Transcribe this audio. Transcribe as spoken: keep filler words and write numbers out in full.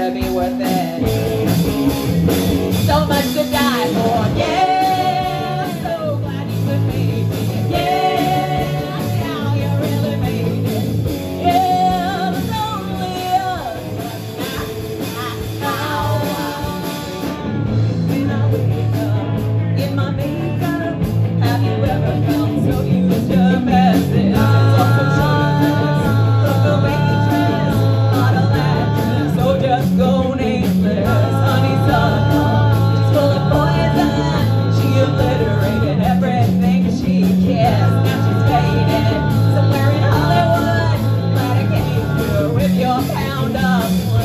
to be worth it. So much to die for, yeah. I'm so glad you with me, yeah. Now you really made it, yeah. It's only us, but now, when I wake up in my makeup, have you ever felt so used to messing up? Go nameless, honeysuckle, she's full of poison. She obliterated everything she kissed. Now she's faded somewhere in Hollywood. Glad I came through with your pound of